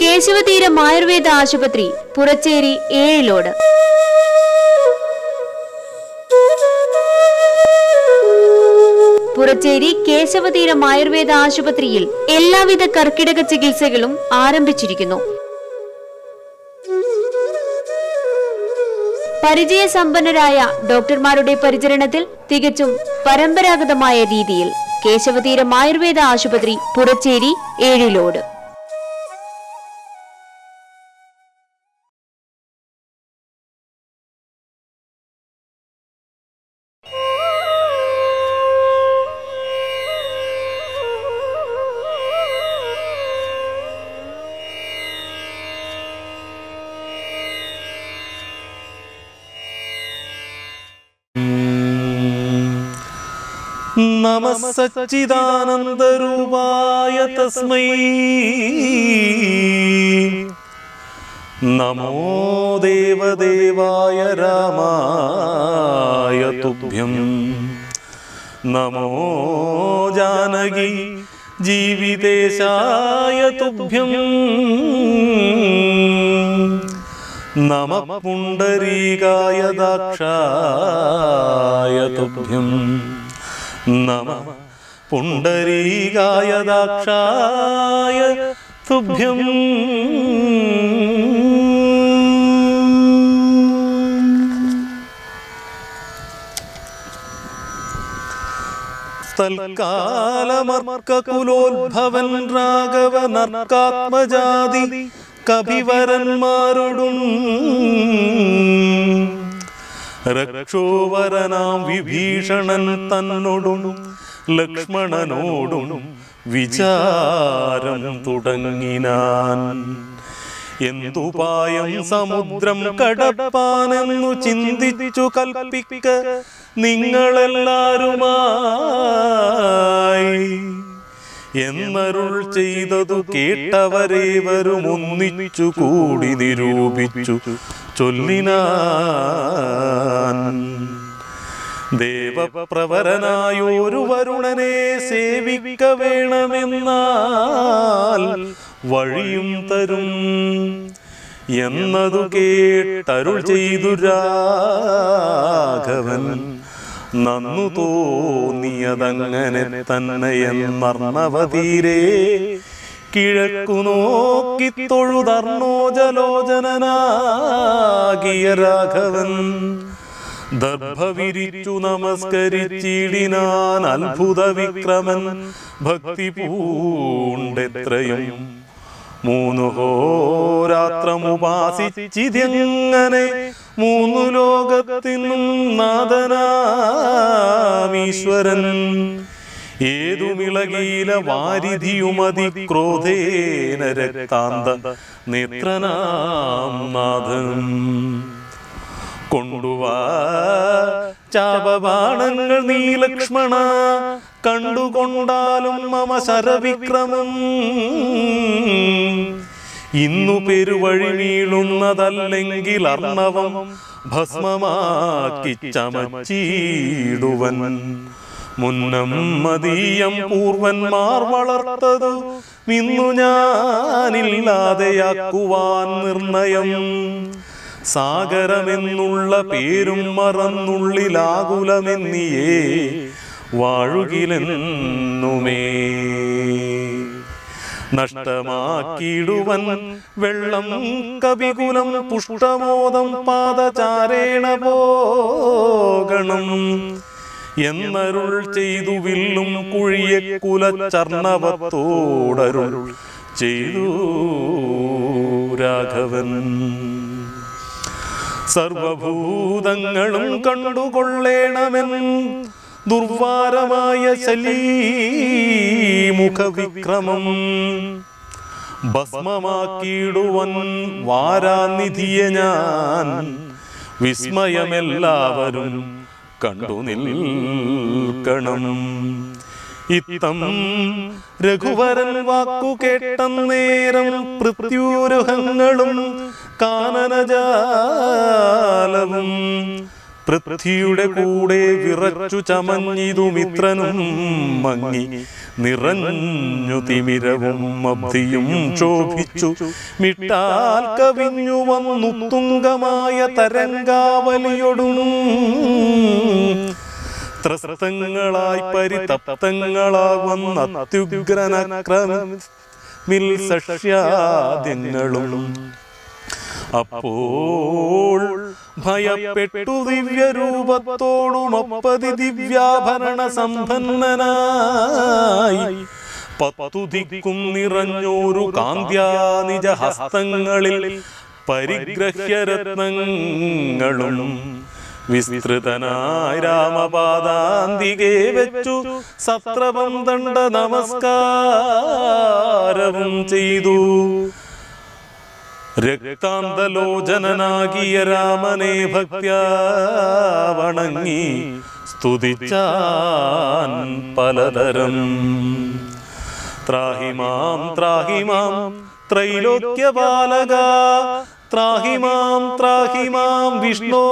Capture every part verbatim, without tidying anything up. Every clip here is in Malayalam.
കേശവതീരം ആയുർവേദ ആശുപത്രി, പുറച്ചേരി, ഏഴിലോട്. പുറച്ചേരി കേശവതീരം ആയുർവേദ ആശുപത്രിയിൽ എല്ലാവിധ കർക്കിടക ചികിത്സകളും ആരംഭിച്ചിരിക്കുന്നു. പരിചയസമ്പന്നരായ ഡോക്ടർമാരുടെ പരിചരണത്തിൽ തികച്ചും പരമ്പരാഗതമായ രീതിയിൽ കേശവതീരം ആയുർവേദ ആശുപത്രി, പുറച്ചേരി, ഏഴിലോട്. നമഃ സച്ചിദാനന്ദരൂപായ തസ്മൈ നമോ ദേവദേവായ രാമായ തുഭ്യം നമോ ജാനകി ജീവിതേശായ തുഭ്യം നമഃ പുണ്ഡരീകായ ദാക്ഷായ തുഭ്യം നമഃ പുണ്ഡരീകായ ദാക്ഷായ തുഭ്യം. തൽക്കാലമർക്കകുലോദ്ഭവൻ രാഘവനർക്കാത്മജാതി കപിവരന്മാരോടും രക്ഷോവരനാം വിഭീഷണൻ തന്നോടും ലക്ഷ്മണനോടും വിചാരം തുടങ്ങിനാൻ. എന്തുപായം സമുദ്രം കടപ്പാനെന്നു ചിന്തിച്ചു കൽപ്പിക്ക നിങ്ങളെല്ലാരുമായി എന്നരുൾ ചെയ്തതു കേട്ടവരേവരും ഒന്നിച്ചു കൂടി നിരൂപിച്ചു ചൊല്ലിനാൻ. ദേവപ്രവരനായൊരു വരുണനെ സേവിക്ക വേണമെന്നാൽ വഴിയും തരും എന്നതു കേട്ടരുൾ ചെയ്തു രാഘവൻ. നന്നു തോന്നിയതങ്ങനെ തന്നെയെന്നർണവതീരേ കിഴക്കു നോക്കി തൊഴുതർണോജലോചനാകിയ രാഘവൻ ദർഭ വിരിച്ചു നമസ്കരിച്ചിടിനാൻ. അത്ഭുത വിക്രമൻ ഭക്തി പൂണ്ടെത്രയും മൂന്നു ഹോരാത്രമുപാസിച്ചിതെങ്ങനെ മൂന്നു ലോകത്തിനും നാഥനാമീശ്വരൻ. ഏതുമിളകീല വാരിധിയുമതി ക്രോധേന രക്താന്ത നേത്രനാം നാഥൻ. കൊണ്ടുവാ ചാപബാണങ്ങൾ നീ ലക്ഷ്മണ, കണ്ടുകൊണ്ടാലും മമ ശരവിക്രമം. ഇന്നു പെരുവഴി വീഴുന്നതല്ലെങ്കിൽ അർണവം ഭസ്മമാക്കി ചമച്ചീടുവൻ. മുന്നം മദീയം പൂർവന്മാർ വളർത്തതു ഇന്നു ഞാനില്ലാതെയാക്കുവാൻ നിർണയം. സാഗരമെന്നുള്ള പേരും മറന്നുള്ളിലാകുലമെന്നിയേ വാഴുകിലെന്നുമേ. നഷ്ടമാക്കിയിടുവൻ വെള്ളം കവികുലം പുഷ്ടമോദം പാദചാരേണ പോകണം എന്നരുൾ ചെയ്തു വില്ലും കുഴിയെ കുലചർണവത്തോടരുൾ ചെയ്തു രാഘവൻ. സർവഭൂതങ്ങളും കണ്ടുകൊള്ളേണമെൻ ദുർവാരമായ ശലീമുഖവിക്രമം. ഭസ്മമാക്കിയിടുവൻ വാരാനിധിയെ ഞാൻ, വിസ്മയമെല്ലാവരും കണ്ടു നിൽക്കണം. ഇത്തം രഘുവരൻ വാക്കു കേട്ടന്നേരം പൃഥ്വ്യൂരുഹങ്ങളും കാനനജാലവും പൃഥ്വിയുടെ കൂടെ വിറച്ചു ചമഞ്ഞിതു മിത്രനും മങ്ങി നിറഞ്ഞു തിമിരവും അബ്ധിയും ക്ഷോഭിച്ചു മിട്ടാൽ കവിഞ്ഞു വന്നു തുങ്കമായ തരംഗാവലിയൊടും ത്രസ്തങ്ങളായി പരിതപ്തങ്ങളാവന്ന അത്യുഗ്രനക്രമിൽ സഷ്യാദ്യങ്ങളും അപ്പോൾ ഭയപ്പെട്ടു ദിവ്യരൂപത്തോടുമപ്പതി ദിവ്യാഭരണ സമ്പന്നനായി പത്തു ദിക്കും നിറഞ്ഞോരു കാന്ത്യാ നിജ ഹസ്തങ്ങളിൽ പരിഗ്രഹ്യരത്നങ്ങളും വിസ്തൃതനായി രാമപാദാന്തികെ വെച്ചു സത്രപന്തണ്ട നമസ്കാരവും ചെയ്തു. രക്താന്തലോചനനാകിയ രാമനെ ഭക്ത്യാ വണങ്ങി സ്തുതിച്ചാൻ പലതരം. ത്രാഹിമാം ത്രാഹിമാം ത്രൈലോക്യപാലക ത്രാഹിമാം ത്രാഹിമാം വിഷ്ണോ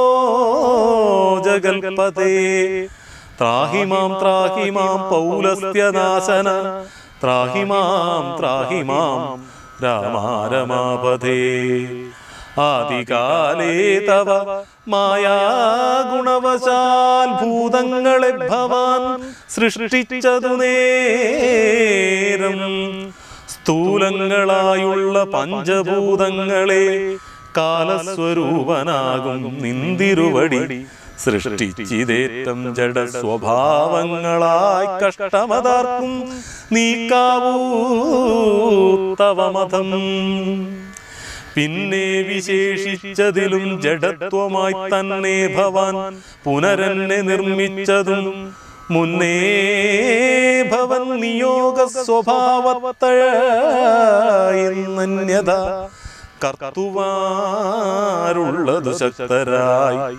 ജഗൽപതേ ത്രാഹിമാം ത്രാഹിമാം പൗലസ്ത്യനാശന ത്രാഹിമാം ത്രാഹിമാം രാമാരമാപതേ. ആദികാലേ തവ മായാഗുണവശാൽ ഭൂതങ്ങളെ ഭവാൻ സൃഷ്ടിച്ചതു നേരം സ്ഥൂലങ്ങളായുള്ള പഞ്ചഭൂതങ്ങളെ കാലസ്വരൂപനാകും നിന്തിരുവടി സൃഷ്ടിച്ചിതേറ്റം ജഡ സ്വഭാവങ്ങളായി കഷ്ടമതാർക്കും നീക്കാവൂ തവമതം. പിന്നെ വിശേഷിച്ചതിലും ജഡത്വമായി തന്നെ ഭവാൻ പുനരന്നെ നിർമ്മിച്ചതും മുന്നേ ഭവൻ നിയോഗ സ്വഭാവത്തന്യത കർത്തുവാരുള്ളതു ശക്തരായി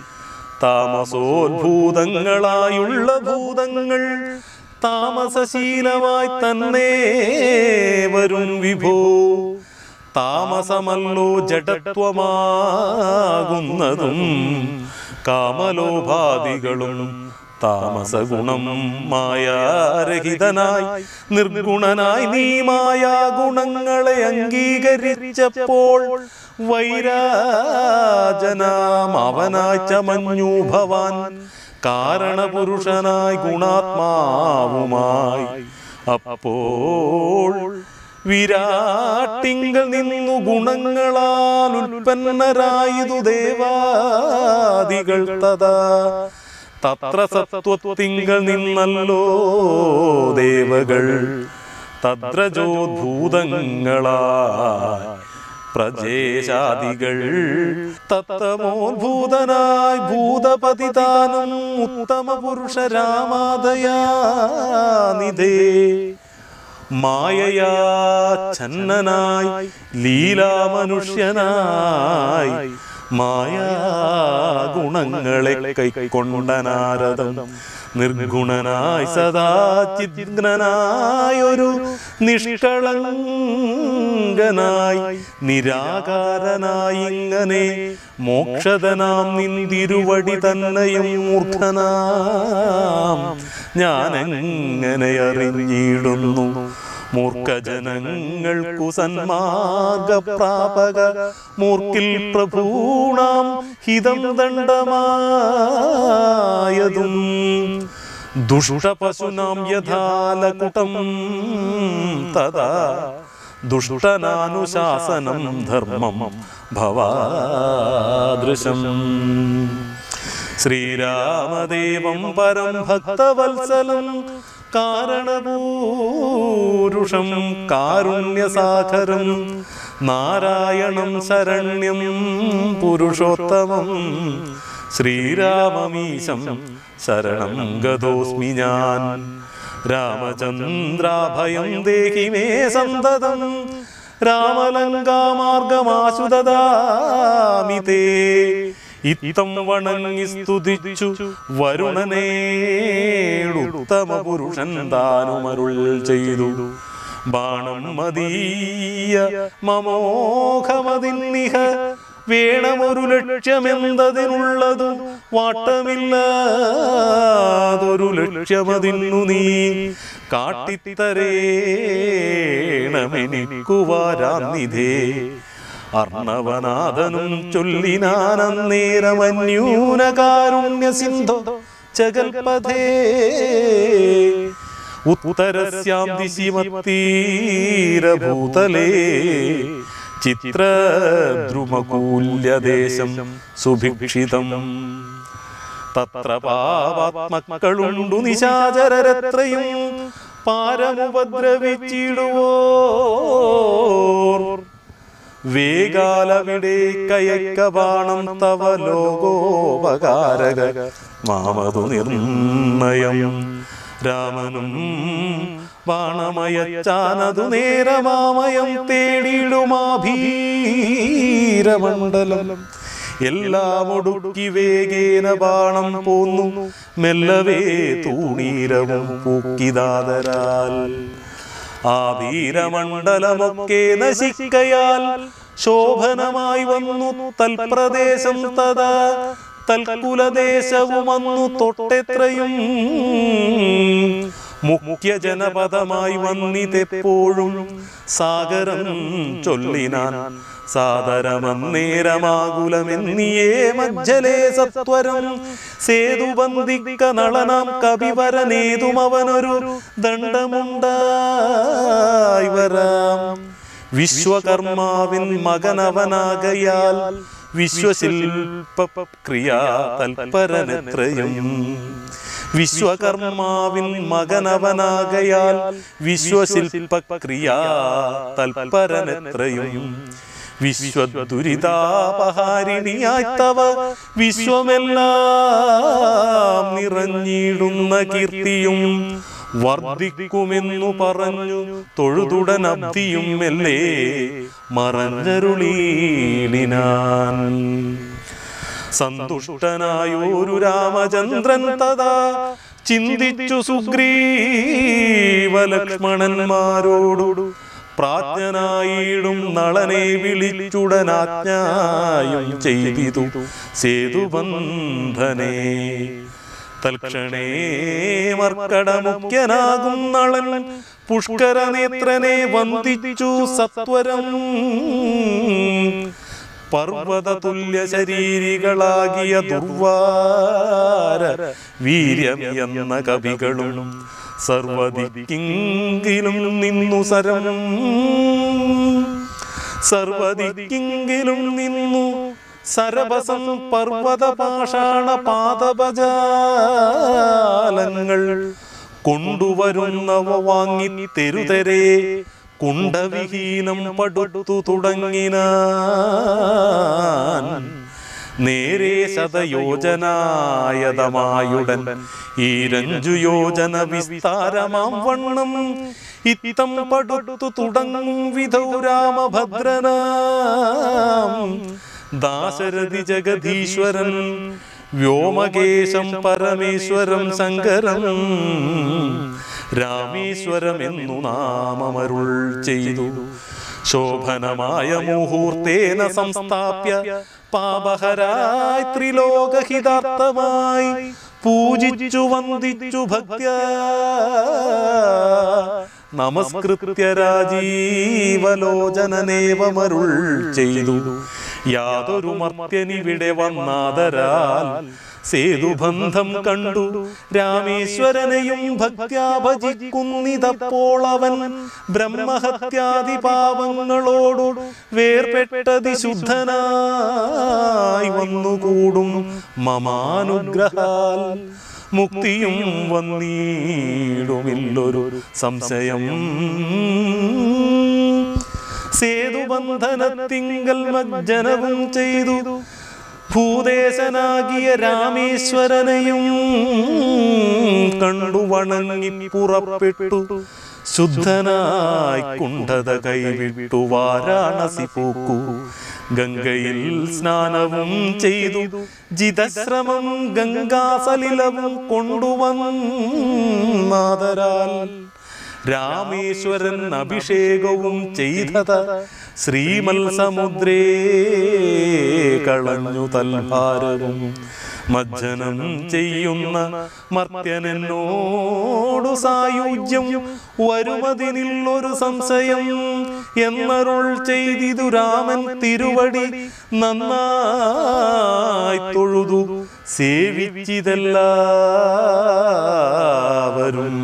താമസോദ്ഭൂതങ്ങളായുള്ള ഭൂതങ്ങൾ താമസശീലമായി തന്നെ വരും വിഭോ. താമസമല്ലോ ജഡത്വമാകുന്നതും കാമലോഭാദികളും താമസഗുണം. മായാരഹിതനായി നിർഗുണനായി നീ മായാഗുണങ്ങളെ അംഗീകരിച്ചപ്പോൾ വൈരാജനാം അവനായി ചമഞ്ഞു ഭവാൻ കാരണപുരുഷനായി ഗുണാത്മാവുമായി. അപ്പോൾ വിരാട്ടിങ്കൽ നിന്നു ഗുണങ്ങളാൽ ഉൽപ്പന്നരായതു ദേവാദികൾ തഥാ തത്ര സത്വത്തിങ്കൽ നിന്നല്ലോ ദേവകൾ തദ്രജോദ്ഭൂതങ്ങളായി പ്രജേശാദികൾ. തത്തമോദ്ഭൂതനായി ഭൂതപതിതാനും ഉത്തമ പുരുഷ രാമാദയാനിധേ മായയാ ഛന്നനായി ലീലാമനുഷ്യനായി മായാഗുണങ്ങളെ കൈക്കൊണ്ട നാരദം നിർഗുണനായി സദാ ചിദ്ഘ്നനായൊരു നിഷ്കളങ്കനായി നിരാകാരനായി ഇങ്ങനെ മോക്ഷതനാം നിന്തിരുവടി തന്നെയും മൂർഖനാം ഞാനെങ്ങനെ അറിഞ്ഞിടുന്നു. മൂർഖജനങ്ങൾക്കു സന്മാർഗപ്രാപക മൂർഖിൽ പ്രഭൂണാം ഹിതം ദണ്ഡമായതും ദുഷ്ടപശുനാം യഥാലകുടം തഥാ ദുഷ്ടനാനുശാസനം ധർമ്മം ഭവാദൃശം. ശ്രീരാമദേവം പരം ഭക്തവത്സലം കാരണപൂരുഷം കാരുണ്യസാഗരം നാരായണം ശരണ്യം പുരുഷോത്തമം ശ്രീരാമമീശം ശരണം ഗതോസ്മി ഞാൻ. രാമചന്ദ്രാഭയം ദേഹി മേ സന്തതം രാമലങ്കാമാർഗമാശു ദദാമി തേ. ഇത്തം വണങ്ങി സ്തുതിച്ചു വരുണനേടുത്തമ പുരുഷൻ താനുമരുൾ ചെയ്തു. ബാണം മദീയ മമോഘമതിന്നിഹ വേണമൊരു ലക്ഷ്യമെന്തതിനുള്ളതു വാട്ടമില്ലാതൊരു ലക്ഷ്യമതിന്നു നീ കാട്ടിത്തരേണമെനിക്കുവാരാന്നിധേ. അർണവനാഥനും ചൊല്ലിനാനന്നേരമന്യൂനകാരുണ്യ സിന്ധോ ചകൽപഥേ. ഉത്തരസ്യാം ദിശി മത്തീരഭൂതലേ ചിത്രദ്രുമകൂല്യദേശം സുഭിക്ഷിതം. തത്ര പാപാത്മക്കളുണ്ടു നിശാചരരത്രയും പാരമുപദ്രവിച്ചിടുവോർ. വേഗാലവിടെ കയക്കബാണം തവ ലോകോപകാരക മാമതു നിർണയം. രാമനും ബാണമയച്ചാനതു നേരമാമയം തേടിയിടുമാഭീരമണ്ഡലം. എല്ലാം ഒടുക്കി വേഗേന ബാണം പോന്നു മെല്ലവേ തൂണീരവും പൂക്കിതാതരാൽ. ആ വീരമണ്ഡലമൊക്കെ നശിക്കയാൽ ശോഭനമായി വന്നു തൽപ്രദേശം തഥാ. തൽക്കുലദേശവും അന്നു തൊട്ടെത്രയും മുഖ്യ ജനപദമായി വന്നിതെപ്പോഴും സാഗരം ചൊല്ലിനാൻ. സാദരമന്നേരമാകുലമെന്നിയേ മജ്ജലേ സത്വരം സേതുബന്ധിക്ക നളനാം കവിവരനേതുമവനൊരു ദണ്ഡമുണ്ടായി വരാം. വിശ്വകർമാവിൻ മകനവനാകയാൽ വിശ്വശില്പക്രിയാ തൽപരനെത്രയും. വിശ്വകർമാവിൻ മകനവനാകയാൽ വിശ്വശില്പക്രിയാ തൽപരനെത്രയും. വിശ്വദുരിതാപഹാരിണിയായി തവ വിശ്വമെല്ലാം നിറഞ്ഞിടുന്ന കീർത്തിയും വർദ്ധിക്കുമെന്നു പറഞ്ഞു തൊഴുതുടനബ്ധിയും മെല്ലെ മറഞ്ഞരുളീടിനാൻ. സന്തുഷ്ടനായൊരു രാമചന്ദ്രൻ തഥാ ചിന്തിച്ചു സുഗ്രീവലക്ഷ്മണന്മാരോടു പ്രാജ്ഞനായിടും നളനെ വിളിച്ചുടനാജ്ഞായും ചെയ്തിതു സേതുബന്ധനെ. തൽക്ഷണേ മർക്കടമുഖ്യനാകും നളൻ പുഷ്കരനേത്രനെ വന്ദിച്ചു സത്വരം. പർവ്വത തുല്യ ശരീരികളാകിയ ദുർവാര വീര്യം എന്ന കവികളും സർവദിക്കിങ്കിലും നിന്നു സരം സർവദിക്കിങ്കിലും നിന്നു സരഭസം പർവ്വത പാഷാണ പാദപജാലങ്ങൾ കൊണ്ടുവരുന്നവ വാങ്ങി തെരുതരെ കുണ്ടവിഹീനം പടുത്തു തുടങ്ങിനാൻ. നേരെ ശതയോജനായതമായുടൻ ഈ രഞ്ജുയോജന വിസ്താരമാം വണ്ണം ഇത്തം പടുത്തു തുടങ്ങും വിധൗ രാമഭദ്രനാം ദാശരഥി ജഗദീശ്വരൻ വ്യോമകേശം പരമേശ്വരം ശങ്കരം രാമേശ്വരമെന്നു നാമമരുൾ ചെയ്തു. ശോഭനമായ മുഹൂർത്തേന സംസ്ഥാപ്യ പാപഹരായി ത്രിലോകഹിതാർത്ഥമായി പൂജിച്ചു വന്ദിച്ചു ഭക്ത്യാ നമസ്കൃത്യ രാജീവലോചനനേവമരുൾ ചെയ്തു. യാതൊരു മർത്യനിവിടെ വന്നാദരാൽ സേതുബന്ധം കണ്ടു രാമേശ്വരനെയും ഭക്ത്യാ ഭജിക്കുന്നിതപ്പോൾ അവൻ ബ്രഹ്മഹത്യാദി പാപങ്ങളോടു വേർപെട്ടതി ശുദ്ധനായി വന്നുകൂടും മമാനുഗ്രഹാൽ. മുക്തിയും വന്നീടുമില്ലൊരു സംശയം. സേതുബന്ധനത്തിങ്കൽ മജ്ജനവും ചെയ്തു ഭൂദേശനാകിയ രാമേശ്വരനെയും കണ്ടു വണങ്ങി പുറപ്പെട്ടു ശുദ്ധനായി കുണ്ഠത കൈവിട്ടു വാരാണസി പോക്കു. ഗംഗയിൽ സ്നാനവും ചെയ്തു ജിതശ്രമം ഗംഗാസലിലവും കൊണ്ടുവന്നാദരാൽ രാമേശ്വരൻ അഭിഷേകവും ചെയ്തത ശ്രീമത്സമുദ്രേ കളഞ്ഞു തൽഭാരവും മജ്ജനം ചെയ്യുന്ന മർത്യനോടു സായുജ്യം വരുമതിനില്ലൊരു സംശയം എന്നരുൾ ചെയ്തിതു രാമൻ തിരുവടി നന്നായി തൊഴുതു സേവിച്ചിതെല്ലാവരും.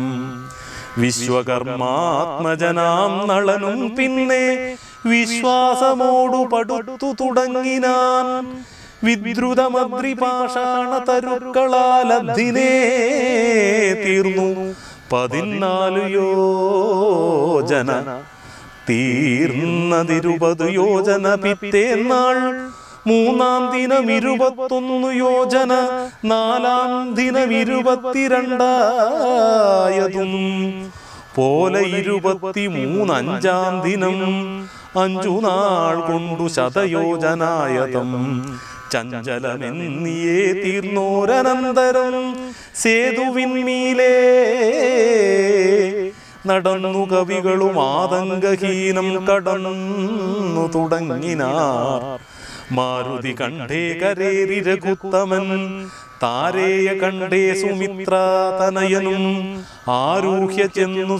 വിശ്വകർമാത്മജനാം നളനും പിന്നെ വിശ്വാസമോടു പടുത്തു തുടങ്ങിനാൻ. വിദ്രുതമദ്രിപാഷാണ തരുക്കളാലബ്ധിനേ തീർന്നു പതിനാലു യോജന തീർന്നതിരുപത് യോജന പിറ്റേന്നാൾ. മൂന്നാം ദിനം ഇരുപത്തൊന്നു യോജന നാലാം ദിനം ഇരുപത്തിരണ്ടായതും പോലെ ഇരുപത്തി മൂന്ന് അഞ്ചാം ദിനം അഞ്ചു നാൾ കൊണ്ടു ശതയോജനായതം. ചഞ്ചലമെന്നിയേ തീർന്നോരനന്തരം സേതുവിന്മീലേ നടന്നു കവികളും ആതങ്കഹീനം കടന്നു തുടങ്ങിനാർ. മാരുതി കണ്ടേ കരേറി രഘുത്തമൻ താരേയ കണ്ടേ സുമിത്രാതനയനും ആരൂഹ്യ ചെന്നു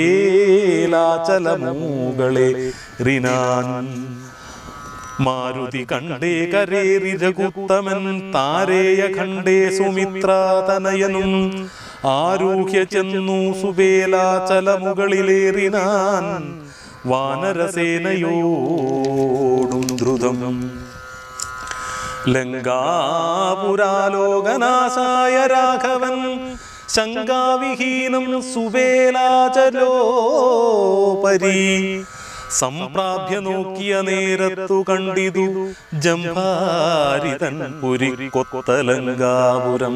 സുഭേലാചലമൂകളെ റിനാൻ. മാരുതി കണ്ടേ കരേറി രഘുത്തമൻ താരേയ കണ്ടേ സുമിത്രാതനയനും ആരൂഹ്യ ചെന്നു സുബേലാചലമുകളിലേറിനാൻ. വാനരസേനയോടും ദ്രുതം ലങ്കാപുരാലോകനാശായ രാഘവൻ ശങ്കാവിഹീനം സുബേലാചലോപരി സംപ്രാപ്യ നോക്കിയ നേരത്തു കണ്ടിതു ജംഭാരിതൻ പുരിക്കൊത്തലങ്കാപുരം.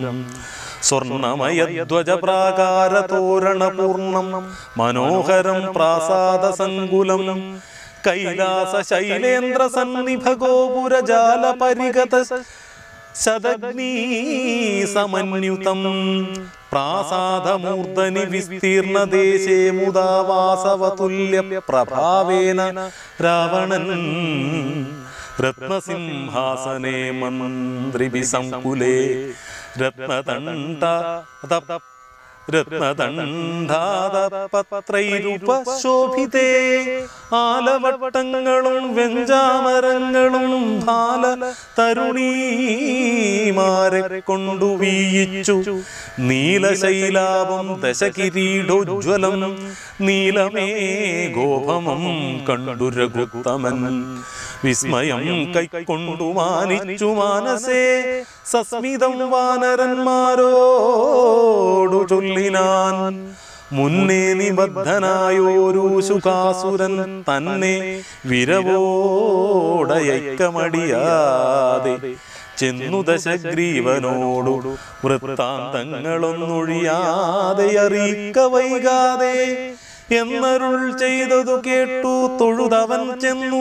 സ്വർണമയധ്വജപ്രാകാര തോരണപൂർണം മനോഹരം പ്രാസാദ സങ്കുലം കൈലാസ ശൈലേന്ദ്ര സന്നിഭ ഗോപുരജാല പരിഗത ശതഗ്നീ സമന്യുതം. പ്രാസാദമൂർധനി വിസ്തീർണ ദേശേ മുദാ വാസവതുല്യ പ്രഭാവേന രാവണൻ രത്നസിംഹാസനേ മന്ത്രിഭി സംകുലേ രത്നദണ്ഡ രത്നദണ്ഡാദപത്രൈരുപശോഭിതേ. ആലവട്ടങ്ങളും വെഞ്ചാമരങ്ങളും ഭാല തരുണീമാരെ കൊണ്ടു വീയിച്ചു. നീലശൈലാപം ദശകിരീടോജ്വലം നീലമേ ഗോപമം കണ്ടു രഘുത്തമൻ. വിസ്മയം കൈക്കൊണ്ടു മാനിച്ചു മാനസേ സസ്മിതം വാനരന്മാരോടു ചൊല്ലിനാൻ. മുന്നേ നിബദ്ധനായോരു ശുകാസുരൻ തന്നെ വിരവോടയക്കമടിയാതെ ചെന്നു ദശഗ്രീവനോടു വൃത്താന്തങ്ങളൊന്നൊഴിയാതെ അറിയിക്ക വൈകാതെ എന്നരുൾ ചെയ്തതു കേട്ടു തൊഴുതവൻ ചെന്നു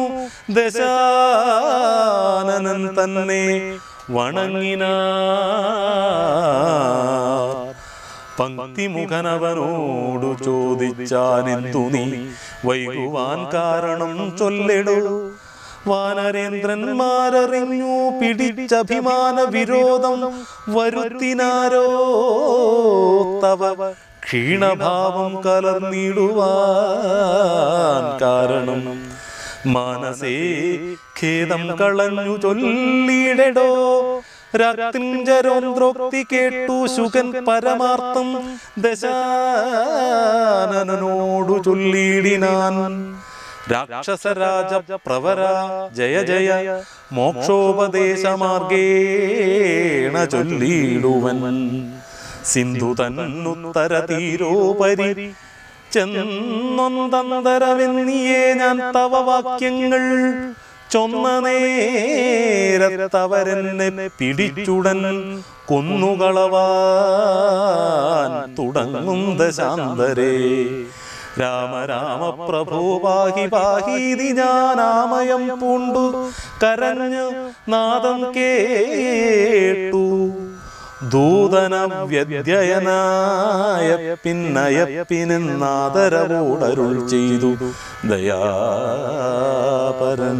ദശാനനൻ തന്നെ വണങ്ങിനാർ. പങ്ക്തിമുഖനവനോടു ചോദിച്ചാനെന്തു നീ വൈകുവാൻ കാരണം ചൊല്ലിടു. വാനരേന്ദ്രന്മാരറിഞ്ഞു പിടിച്ചഭിമാന വിരോധം വരുത്തിനാരോ തവ ക്ഷീണഭാവം കലർന്നിടുവാൻ കാരണം. മാനസേ ഖേദം കളഞ്ഞു ചൊല്ലിടടോ. രാത്രിഞ്ചരോദ്രോക്തി കേട്ടു ശുകൻ പരമാർത്ഥം ദശാനനോടു ചൊല്ലിടിനാൻ. രാക്ഷസരാജ പ്രവര ജയ ജയ മോക്ഷോപദേശമാർഗേണ ചൊല്ലിടുവൻ. സിന്ധു തന്നുത്തര തീരോപരി ചെന്നൊന്തരവെന്നിയേ ഞാൻ തവ വാക്യങ്ങൾ ചൊന്ന നേരത്തവരെന്നെ പിടിച്ചുടൻ കൊന്നുകളവാൻ തുടങ്ങും ദശാന്തരേ. രാമ രാമ പ്രഭോ പാഹി പാഹീതി ഞാനാമയം പൂണ്ടു കരഞ്ഞു നാദം കേട്ടു. ദൂതന വ്യധ്യയനായ പിന്നയപ്പിനെന്നാദരവോടരുൾ ചെയ്തു ദയാപരൻ.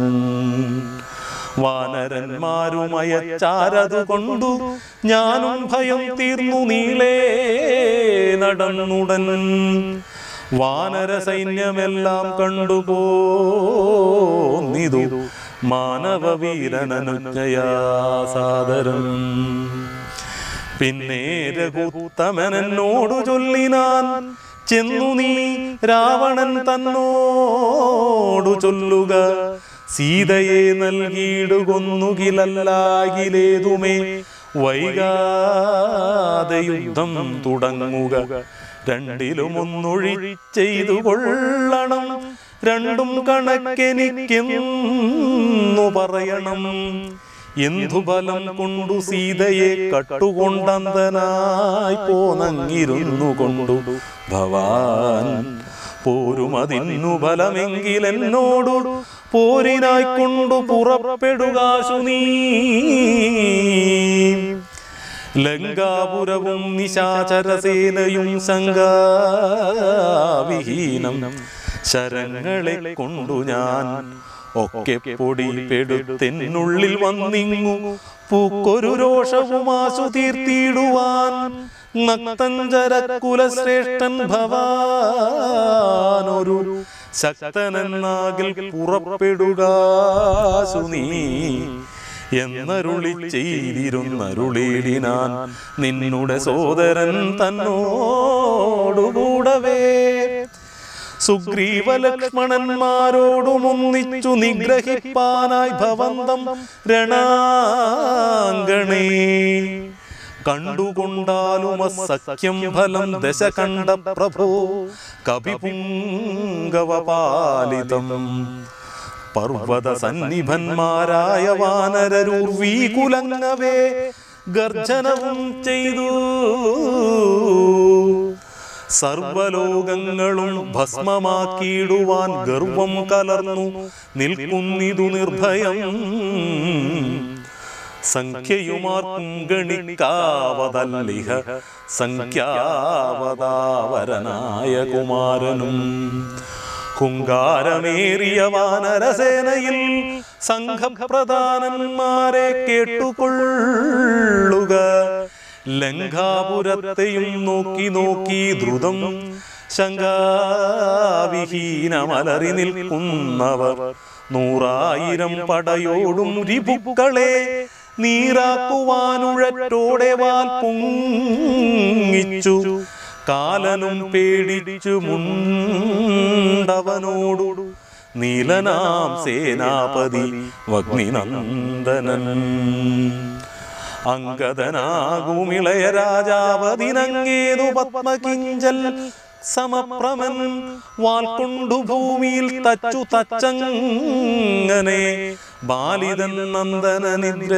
വാനരന്മാരുമയച്ചാരതു കൊണ്ടു ഞാനും ഭയം തീർന്നു നീളേ നടന്നുടൻ. വാനര സൈന്യമെല്ലാം കണ്ടുപോന്നിതു മാനവവീരനനുജ്ഞയാ സാദരം. പിന്നെ രഘുത്തമനോടു ചൊല്ലിനാൻ ചെന്നു നീ രാവണൻ തന്നോടു ചൊല്ലുക സീതയെ നൽകിയിടുകൊന്നുകിലല്ലാകിലേതുമേ വൈകാതെ യുദ്ധം തുടങ്ങുക. രണ്ടിലും ഒന്നൊഴി ചെയ്തു കൊള്ളണം രണ്ടും കണക്കെനിക്കെന്നു പറയണം. എന്തു ബലം കൊണ്ടു സീതയെ കട്ടുകൊണ്ടന്തനായി പോന്നങ്ങിരുന്നു കൊണ്ടു ഭവാൻ പോരുമതിന്നു ബലമെങ്കിലെന്നോടു പോരിനായി കൊണ്ടു പുറപ്പെടുകാശു നീ. ലങ്കാപുരവും നിശാചരസേനയും ശങ്കാവിഹീനം ശരങ്ങളെ കൊണ്ടു ഞാൻ ഒക്കെ പൊടി പെടുത്തെന്നുള്ളിൽ വന്നിങ്ങു പൂക്കൊരു രോഷവുമാശു തീർത്തിടുവാൻ. നക്തഞ്ചര കുലശ്രേഷ്ഠൻ ഭവാനൊരു ശക്തനെന്നാകിൽ പുറപ്പെടുകാശു നീ എന്നരുളി ചെയ്തിരുന്നരുളിടിനാൻ നിന്നുടെ സോദരൻ തന്നോടുകൂടവേ. സുഗ്രീവ ലക്ഷ്മണന്മാരോടുമൊന്നിച്ചു നിഗ്രഹിപ്പാനായി ഭവന്തം രണാങ്കണേ. കണ്ടുകൊണ്ടാലും അസഖ്യം ഫലം ദശ കണ്ട പ്രഭോ കവിപുങ്കവപാലിതം. പർവ്വത സന്നിഭന്മാരായ വാനരരൂർവീകുലങ്ങവേ ഗർജനവും ചെയ്തു. സർവലോകങ്ങളും ഭസ്മമാക്കിയിടുവാൻ ഗർവം കലർന്നു നിൽക്കുന്നിതു നിർഭയം. സംഖ്യയുമാർക്കും ഗണിക്കാവതല്ലിഹ സംഖ്യാവതാവരനായ കുമാരനും. ഹുങ്കാരമേറിയ വാനരസേനയിൽ സംഘപ്രധാനന്മാരെ കേട്ടുകൊള്ളുക. ലങ്കാപുരത്തെയും നോക്കി നോക്കി ദ്രുതം ശങ്കാവിഹീനമലറി നിൽക്കുന്നവർ നൂറായിരം പടയോടും രിപുക്കളെ നീറാക്കുവാനുഴറ്റോടെ വാൽ പൊങ്ങിച്ചു. കാലനും പേടിച്ചു മുണ്ടവനോടു നീലനാം സേനാപതി വഗ്നിനന്ദനൻ. അങ്കദനാകുമിളയ രാജാവതിനങ്ങേതു പത്മകിഞ്ചൽ സമപ്രമൻ വാൽ കൊണ്ടു ഭൂമിയിൽ തച്ചു തച്ചങ്ങനെ. ബാലിതൻ നന്ദനനിദ്ര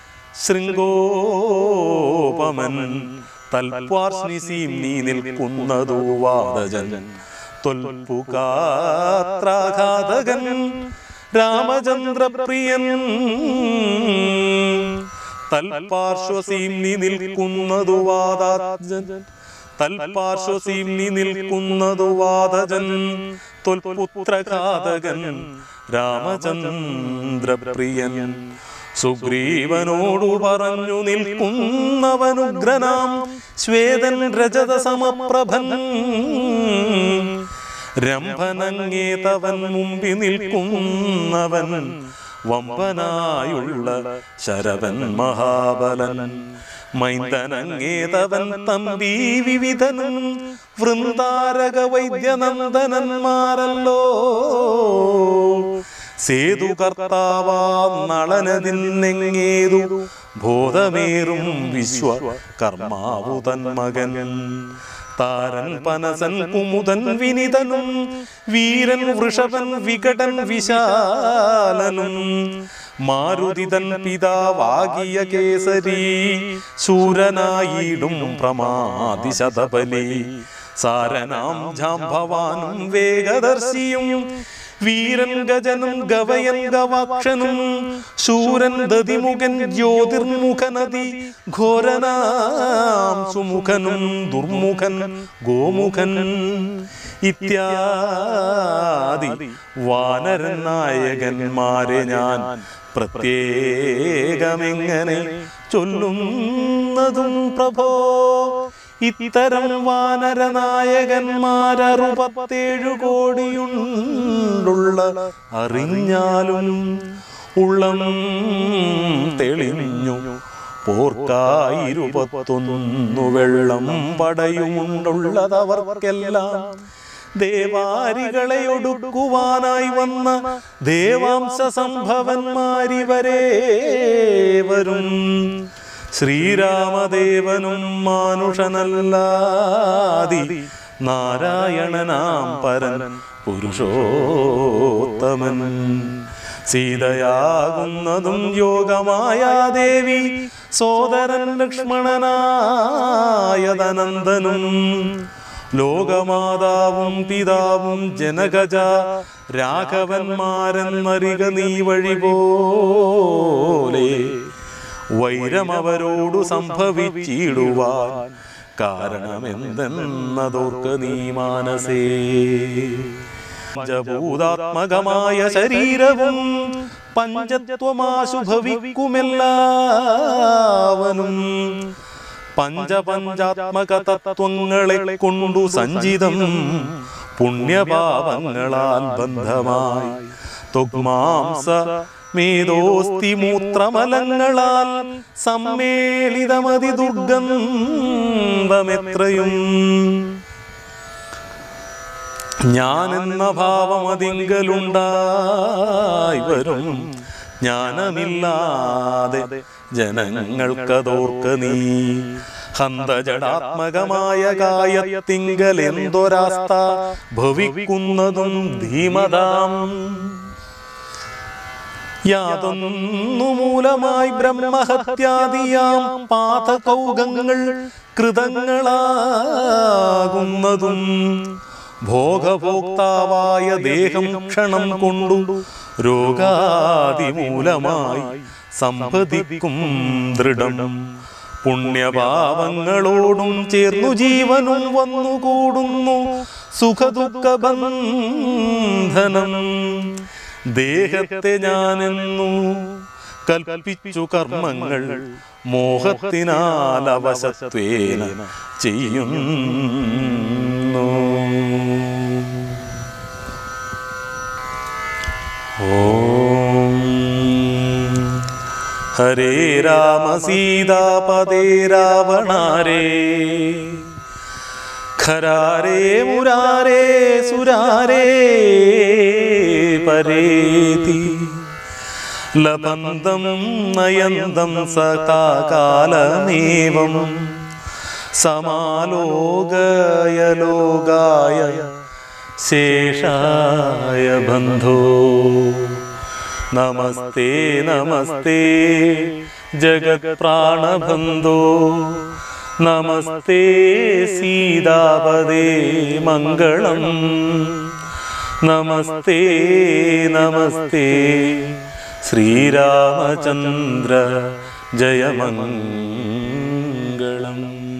ശൃംഗോപമൻ തൽപാർശ്നിസീം നീ നിൽക്കുന്നതു വാദജൻ. തൊൽപ്പുകാത്രാഘാതകൻ രാമചന്ദ്രപ്രിയൻ തൽപാർശ്വസീം നീ നിൽക്കുന്നതു വാദജൻ. തൽപാർശ്വസീം നീ നിൽക്കുന്നതു വാദജൻ. തൊൽപുത്രഘാതകൻ രാമചന്ദ്രപ്രിയൻ. സുഗ്രീവനോടു പറഞ്ഞു നിൽക്കുന്നവനുഗ്രനാം ശ്വേതൻ രജത സമപ്രഭൻ. രംഭനങ്ങേതവൻ മുമ്പി നിൽക്കുന്നവൻ വമ്പനായുള്ള ശരവൻ മഹാബലൻ. മൈന്ദനങ്ങേതവൻ തമ്പി വിവിധനും വൃന്ദാരക വൈദ്യനന്ദനന്മാരല്ലോ. സേതുകർത്താവാ നളനതിന്നെങ്ങേതു ബോധമേറും വിശ്വ കർമാവു തന്മകൻ. താരൻ പനസൻ കുമുദൻ വിനിതനും വീരൻ വൃഷഭൻ വികടൻ വിശാലനും. മാരുതിതൻ പിതാവാകിയ കേസരി ശൂരനായിടും പ്രമാദിശതബലി. സാരനാം ജാംഭവാനും വേഗദർശിയും വീരൻ ഗജനും ഗവയൻ ഗവാക്ഷനും ശൂരൻ ദതിമുഖൻ ജ്യോതിർമുഖനദി ഘോരനാം സുമുഖനും ദുർമുഖൻ ഗോമുഖൻ ഇത്യാദി വാനരൻ നായകന്മാരെ ഞാൻ പ്രത്യേകമെങ്ങനെ ചൊല്ലുന്നതും പ്രഭോ. ഇത്തരം വാനരനായകന്മാരറുപത്തേഴു കോടിയുണ്ടുള്ള അറിഞ്ഞാലും ഉള്ളം തെളിഞ്ഞു പോർക്കായിരുപത്തൊന്നു വെള്ളം പടയുമുണ്ടുള്ളതവർക്കെല്ലാം. ദേവാരികളെ ഒടുക്കുവാനായി വന്ന ദേവാംശ സംഭവന്മാരിവരെ വരും. ശ്രീരാമദേവനും മാനുഷനല്ലാതി നാരായണനാം പരൻ പുരുഷോത്തമൻ. സീതയാകുന്നതും യോഗമായ ദേവി സോദരൻ ലക്ഷ്മണനായതനന്ദനും ലോകമാതാവും പിതാവും ജനകജ രാഘവന്മാരെന്നറിക നീ വഴി പോലെ. വൈരമവരോടു സംഭവിച്ചിടുവാൻ കാരണമെന്തെന്നതോർക്ക നീ മാനസേ. പഞ്ചഭൂതാത്മകമായ ശരീരവും പഞ്ചത്വമാശു ഭവിക്കുമെല്ലാവനും പഞ്ചപഞ്ചാത്മക തത്വങ്ങളെ കൊണ്ടു സഞ്ചിതം പുണ്യപാപങ്ങളാൽ ബന്ധമായി ത്വഗ്മാംസ മേദോസ്തി മൂത്രമലങ്ങളാൽ സമ്മേളിതമതി ദുർഗന്ധമെത്രയും. ഞാനെന്ന ഭാവമതിങ്കലുണ്ടായി വരും ജ്ഞാനമില്ലാതെ ജനങ്ങൾക്കതോർക്ക നീ. ഹന്തജടാത്മകമായ കായത്തിങ്കൽ എന്തൊരാസ്ഥ ഭവിക്കുന്നതും ധീമതാം. യാതൊന്നു മൂലമായി ബ്രഹ്മഹത്യാദിയാം പാതകൗകങ്ങൾ കൃതങ്ങളാകുന്നതും ഭോഗഭോക്താവായ ദേഹം ക്ഷണം കൊണ്ടു രോഗാദിമൂലമായി സംഭവിക്കും ദൃഢം. പുണ്യപാപങ്ങളോടും ചേർന്നു ജീവനും വന്നുകൂടുന്നു സുഖദുഃഖ ബന്ധനം. ദേഹത്തെ ഞാനെന്നു കൽപ്പിച്ചു കർമ്മങ്ങൾ മോഹത്തിനാൽ അവശത്വേന ചെയ്യുന്നു. ഓം ഹരേ രാമ സീതാപദേ രാവണാരേ ഖരാരേ മുരാരേ സുരാരേ പരേതി ലബന്ധം നയന്തം സകാകാലമേവം സമാലോകയ ലോകായ ശേഷായ ബന്ധോ. നമസ്തേ നമസ്തേ ജഗത് പ്രാണബന്ധോ. നമസ്തേ സീതാപദേ മംഗളം. നമസ്തേ നമസ്തേ ശ്രീരാമചന്ദ്ര ജയമംഗളം.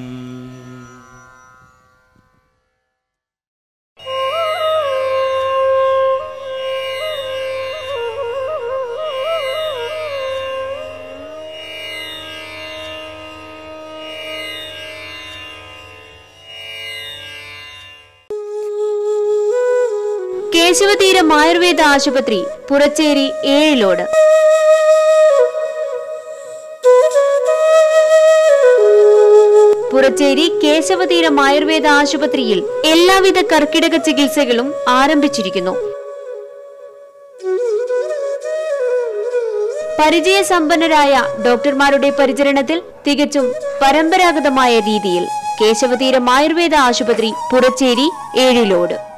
കേശവതീരം ആയുർവേദ ആശുപത്രി, പുറച്ചേരി, ഏഴിലോട്. പുറച്ചേരി കേശവതീരം ആയുർവേദ ആശുപത്രിയിൽ എല്ലാവിധ കർക്കിടക ചികിത്സകളും ആരംഭിച്ചിരിക്കുന്നു. പരിചയസമ്പന്നരായ ഡോക്ടർമാരുടെ പരിചരണത്തിൽ തികച്ചും പരമ്പരാഗതമായ രീതിയിൽ കേശവതീരം ആയുർവേദ ആശുപത്രി, പുറച്ചേരി, ഏഴിലോട്.